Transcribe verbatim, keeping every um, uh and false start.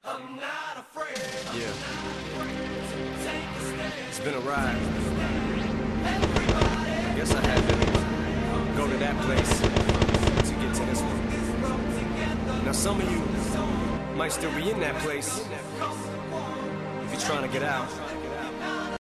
I'm not afraid. Yeah. It's been a ride. I guess I had to go to that place to get to this one. Now some of you might still be in that place if you're trying to get out.